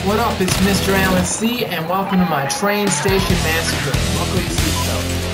What up, it's Mr. Alan C, and welcome to my train station massacre. Buckle your seatbelt.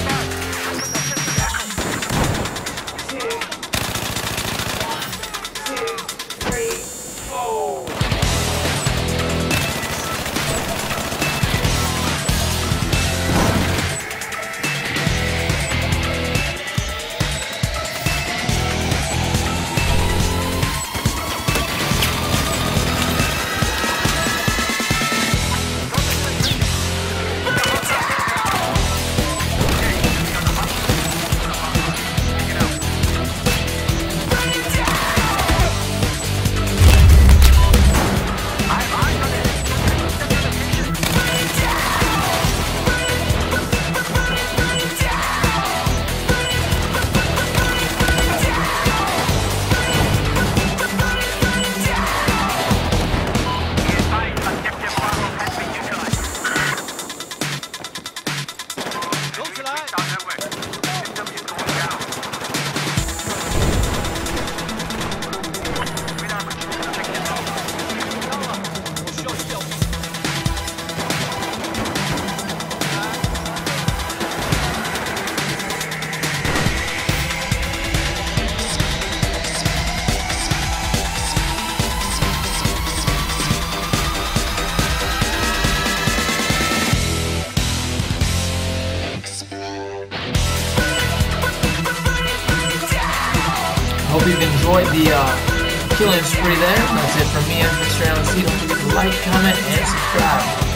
Hope you've enjoyed the killing spree there. That's it from me. I'm Mr. Alan C. Don't forget to like, comment, and subscribe.